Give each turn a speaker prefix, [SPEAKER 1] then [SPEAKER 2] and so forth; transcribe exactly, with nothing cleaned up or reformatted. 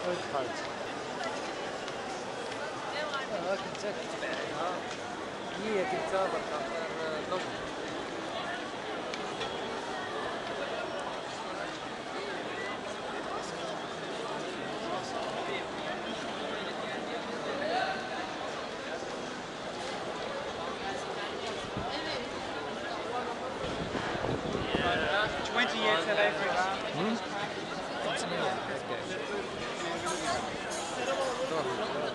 [SPEAKER 1] Ön parça. اه كنت ساكت بعدها هي كنت بركة الضوء.
[SPEAKER 2] twenty years L A for that.
[SPEAKER 1] Hmm?